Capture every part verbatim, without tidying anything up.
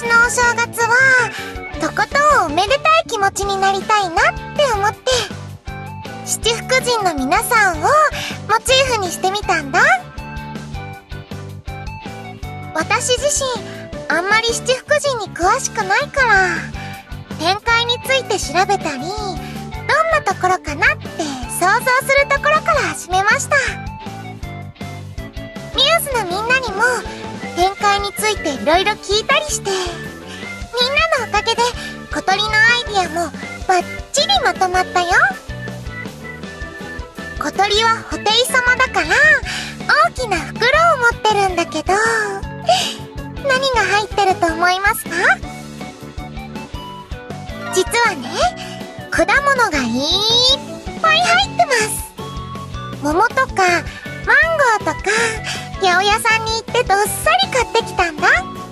のお正月はとことんおめでたい気持ちになりたいなって思って、七福神の皆さんをモチーフにしてみたんだ。私自身あんまり七福神に詳しくないから、展開について調べたり、どんなところかなって想像するところから始めました。ミューズのみんなにも展開についていろいろ聞いたりして、みんなのおかげで小鳥のアイディアもバッチリまとまったよ。小鳥はホテイ様だから大きな袋を持ってるんだけど、何が入ってると思いますか？実はね、果物がいっぱい入ってます。桃とかマンゴーとか八百屋さんに行ってどっさり買ってきたんだ。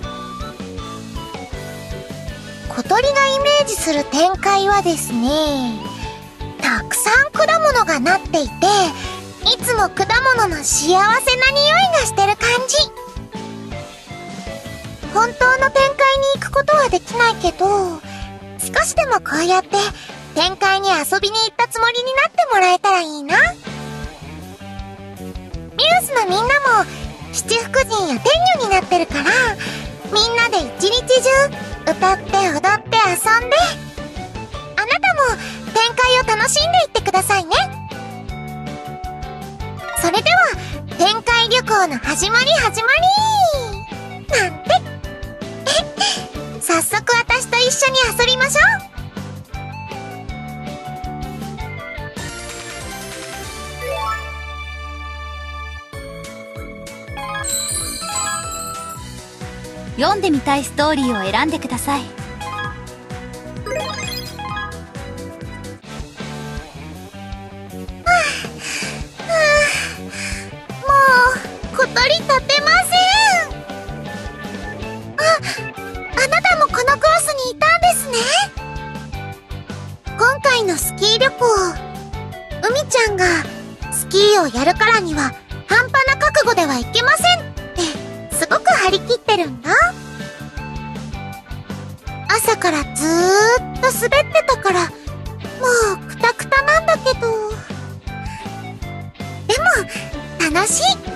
小鳥がイメージする展開はですね、たくさん果物がなっていて、いつも果物の幸せな匂いがしてる感じ。本当の展開に行くことはできないけど、少しでもこうやって展開に遊びに行ったつもりになってもらえたらいいな。ミューズのみんなも七福神や天女になってるから、みんなで一日中歌って踊って遊んで、あなたも展開を楽しんでいってくださいね。それでは展開旅行の始まり始まりなんて早速私と一緒に遊びましょう。 読んでみたいストーリーを選んでください。 やるからには半端な覚悟ではいけませんってすごく張り切ってるんだ。朝からずーっと滑ってたからもうクタクタなんだけど、でも楽しい。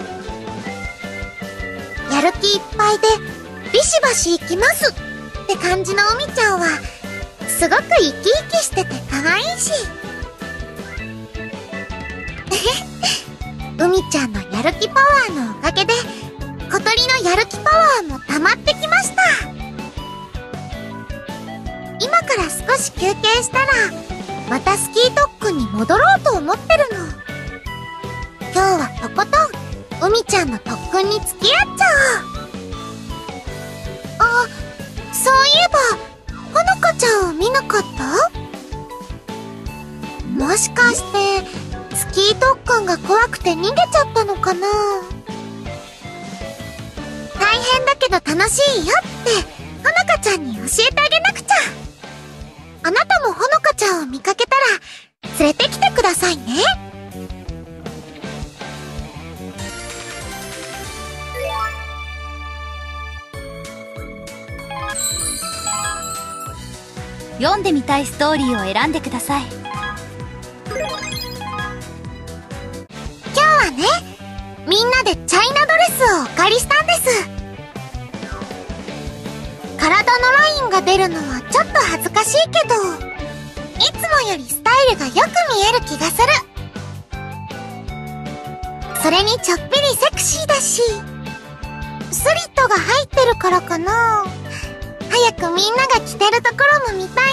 やる気いっぱいでビシバシ行きますって感じのうみちゃんはすごく生き生きしてて可愛いしうみちゃんのやる気パワーのおかげで小鳥のやる気パワーも溜まってきました。今から少し休憩したらまたスキー特訓に戻ろうと思ってるの。今日はとことんうみちゃんの特訓に付き合っちゃおう。あ、そういえばほのかちゃんを見なかった？もしかしてスキー特訓が怖くて逃げちゃったのかな？大変だけど楽しいよってほのかちゃんに教えてあげなくちゃ。あなたもほのかちゃんを見かけたら連れてきてくださいね。 読んでみたいストーリーを選んでください。 ね、みんなでチャイナドレスをお借りしたんです。体のラインが出るのはちょっと恥ずかしいけど、いつもよりスタイルがよく見える気がする。それにちょっぴりセクシーだし、スリットが入ってるからかな。早くみんなが着てるところも見たい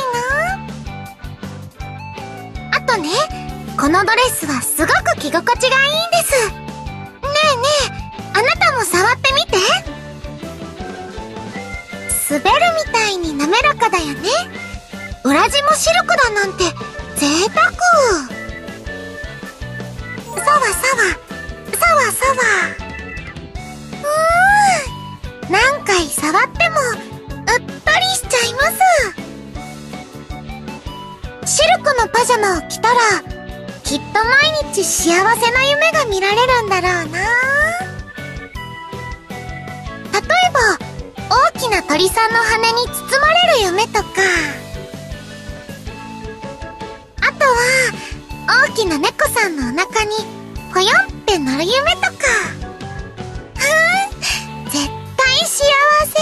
な。あとね、このドレスはすごく着心地がいいんです。ねえねえ、あなたも触ってみて。滑るみたいに滑らかだよね。裏地もシルクだなんて贅沢。さわさわさわさわ。うーん、何回触ってもうっとりしちゃいます。シルクのパジャマを着たらきっと毎日幸せな夢が見られるんだろうな。例えば大きな鳥さんの羽に包まれる夢とか、あとは大きな猫さんのお腹にぽよんって乗る夢とか。ふーん、絶対幸せ。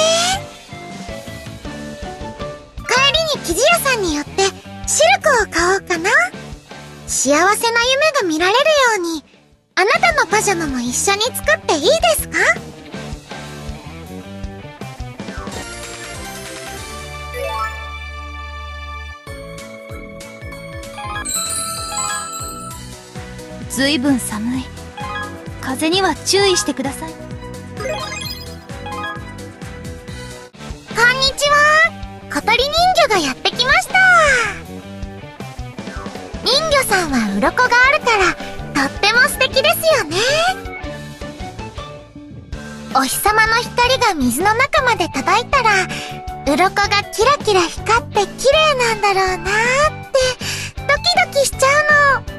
帰りに生地屋さんに寄ってシルクを買おうかな。幸せな夢が見られるように、あなたのパジャマも一緒に作っていいですか？ ずいぶん寒い。風には注意してください。こんにちは。小鳥人魚がやってきました。人魚さんは鱗があるからとっても素敵ですよね。お日様の光が水の中まで届いたら、鱗がキラキラ光って綺麗なんだろうなーってドキドキしちゃうの。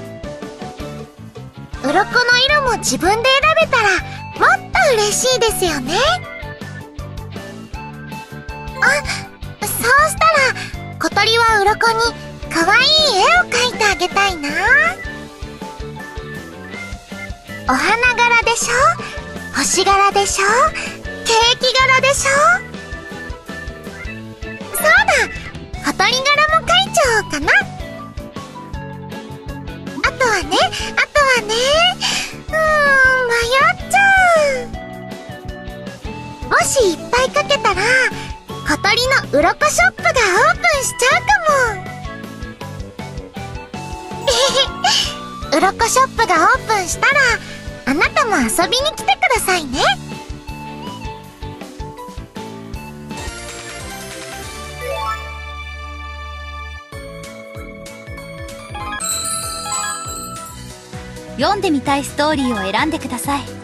鱗の色も自分で選べたらもっと嬉しいですよね。あ、そうしたら小鳥は鱗にかわいい絵を描いてあげたいな。お花柄でしょ、星柄でしょ、ケーキ柄でしょ。そうだ、小鳥柄も描いちゃおうかな。あとはね、あとはね、うーん、迷っちゃう。もしいっぱい描けたら小鳥の鱗ショップがオープンしちゃうかも。鱗ショップがオープンしたらあなたも遊びに来てくださいね。 読んでみたいストーリーを選んでください。 こ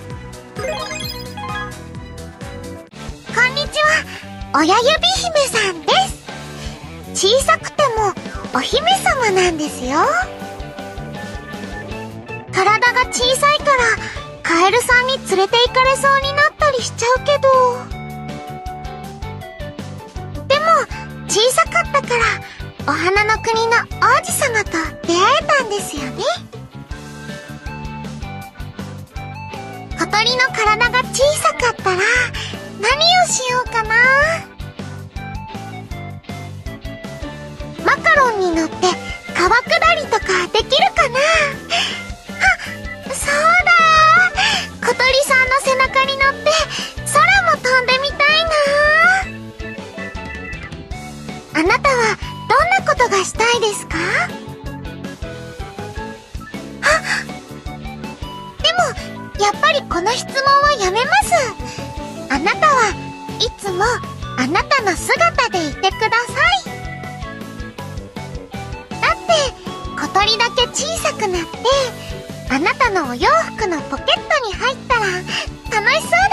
んにちは、親指姫さんです。小さくてもお姫様なんですよ。体が小さいからカエルさんに連れて行かれそうになったりしちゃうけど、でも小さかったからお花の国の王子様と出会えたんですよね。小鳥の体が小さかったら何をしようかな。マカロンに乗って川下りとかできるかな。あ、そうだ、小鳥さんの背中に乗って空も飛んでみたいな。あなたはどんなことがしたいですか？あ、でもやっぱりこの質問はやめます。あなたはいつもあなたの姿でいてください。だって小鳥だけ小さくなってあなたのお洋服のポケットに入ったら楽しそうだから。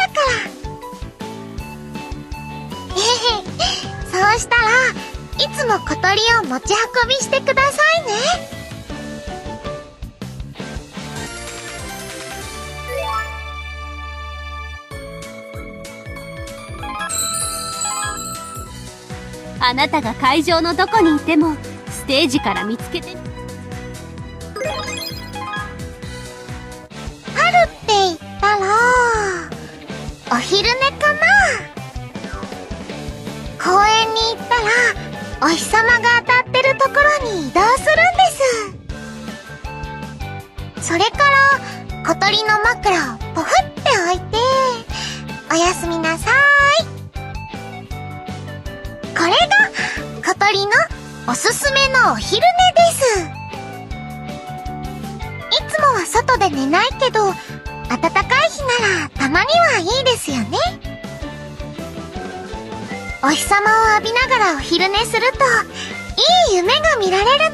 えへ、そうしたらいつも小鳥を持ち運びしてくださいね。 あなたが会場のどこにいてもステージから見つけて。 春って言ったらお昼寝かな。公園に行ったらお日様が当たってるところに移動するんです。それから小鳥の枕をポフって置いておやすみなさーい。これが小鳥のおすすめのお昼寝です。いつもは外で寝ないけど暖かい日ならたまにはいいですよね。お日様を浴びながらお昼寝するといい夢が見られる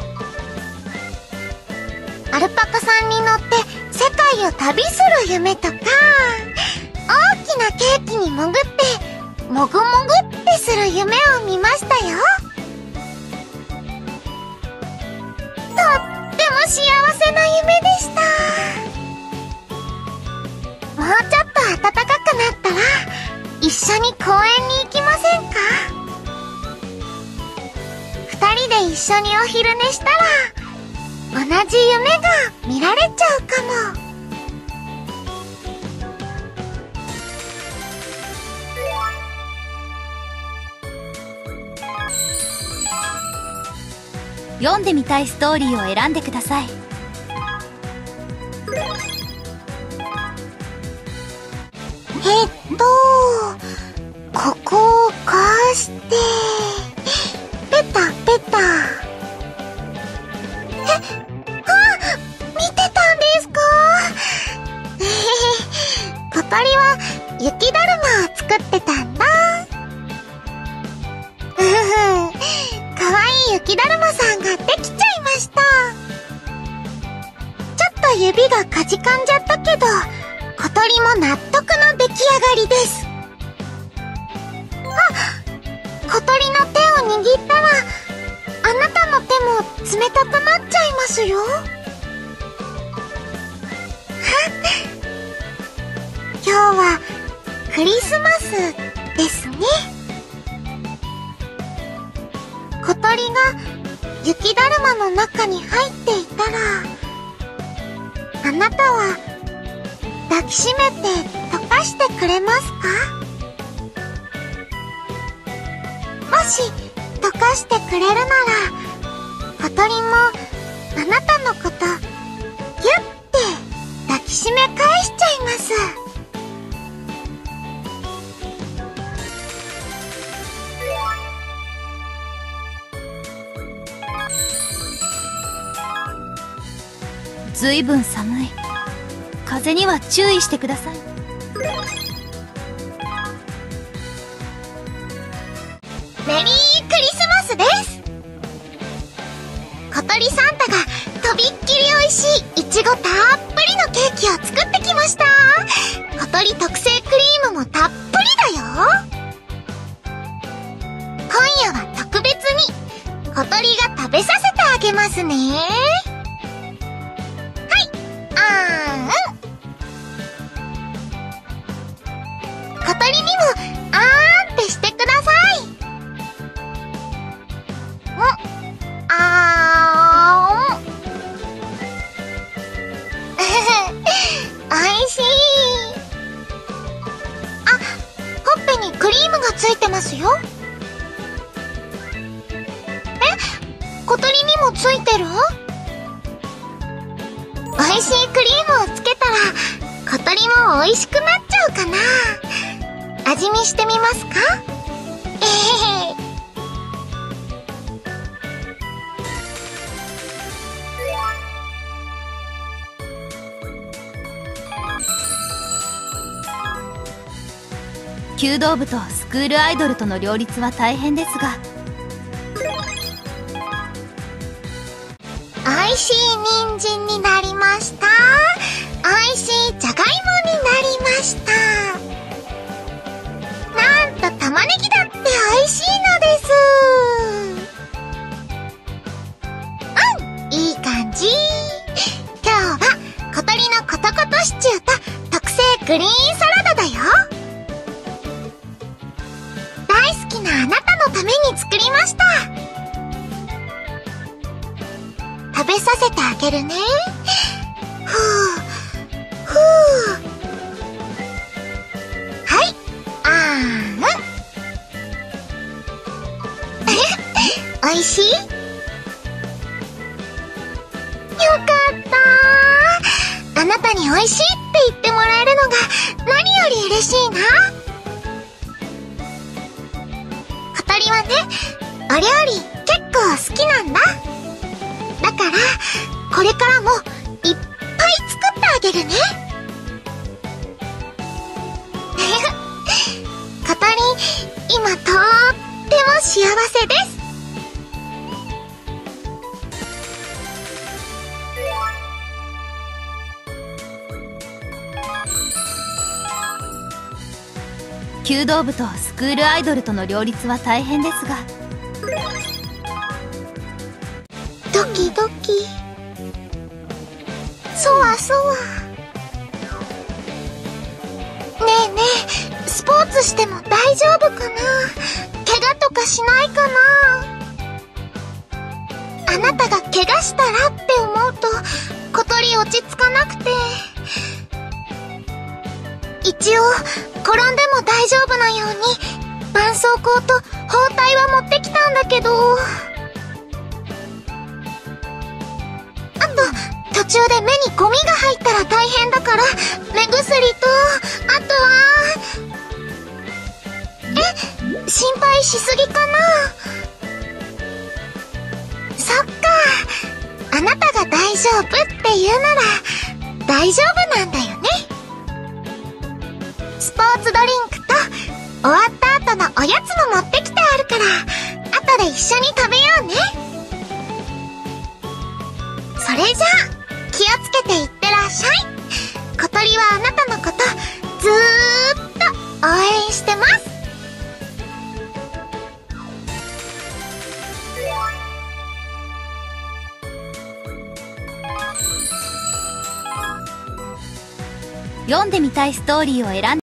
の。アルパカさんに乗って世界を旅する夢とか、大きなケーキに潜ってもぐもぐってする夢を見ましたよ。とっても幸せな夢でした。もうちょっと暖かくなったら一一緒に公園に行きませんか？二人で一緒にお昼寝したら同じ夢が見られちゃうかも。 読んでみたいストーリーを選んでください。 えっとここをこうしてペタペタ。え、あ、見てたんですか？えへへ、小鳥は雪だるまを作ってたんだ。うふふ、かわいい雪だるまさんができちゃいました。ちょっと指がかじかんじゃったけど、小鳥も納得の出来上がりです。あ、小鳥の手を握ったらあなたの手も冷たくなっちゃいますよ。今日はクリスマスですね。小鳥が雪だるまの中に入っていたら、あなたは抱きしめて溶かしてくれますか？もし溶かしてくれるなら、小鳥もあなたのことギュッて抱きしめ返しちゃいます。 ずいぶん寒い。風には注意してください。 メリークリスマスです。小鳥サンタがとびっきり美味しいいちごたっぷりのケーキを作ってきました。小鳥特製クリームもたっぷりだよ。今夜は特別に小鳥が食べさせてあげますね。小鳥にもあーんってしてください。んあーんおいしい。あ、ほっぺにクリームがついてますよ。え、小鳥にもついてる？おいしいクリームをつけたら小鳥もおいしくなっちゃうかな。味見してみますか？えへへ。 弓道部とスクールアイドルとの両立は大変ですが、 おいしい人参になりました。おいしいじゃがいもになりました。なんと玉ねぎだっておいしいのです。うん、いい感じ。今日は小鳥のコトコトシチューと特製グリーンサラダだよ。大好きなあなたのために作りました。食べさせてあげるね。ふうふう。はい、あーん。おいしい？よかった。あなたにおいしいって言ってもらえるのが何より嬉しいな。小鳥はね、お料理結構好きなんだ。だからこれからもいっぱい作ってあげるね。小鳥、今とっても幸せです。 弓道部とスクールアイドルとの両立は大変ですが、 ドキドキ、そわそわ。ねえねえ、 スポーツしても大丈夫かな？怪我とかしないかな？あなたが怪我したらって思うと小鳥落ち着かなくて、一応転んでも大丈夫なように絆創膏と包帯は持ってきたんだけど、あと途中で目にゴミが入ったら大変だから目薬と、あとはえ、心配しすぎかな？そっか、あなたが大丈夫って言うなら大丈夫なんだよね。スポーツドリンクと終わった後のおやつも持ってきてあるから後で一緒に食べようね。それじゃあ気をつけていってらっしゃい。小鳥はあなたのことずーっと応援してます。 読んでみたいストーリーを選んで